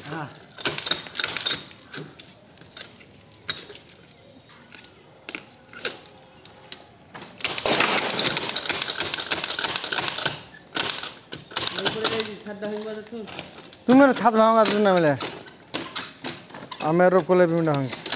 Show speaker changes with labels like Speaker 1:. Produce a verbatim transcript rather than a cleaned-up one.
Speaker 1: हाँ
Speaker 2: तुम्हें छात भांगा तुमने मिले आमेर कोले भी ना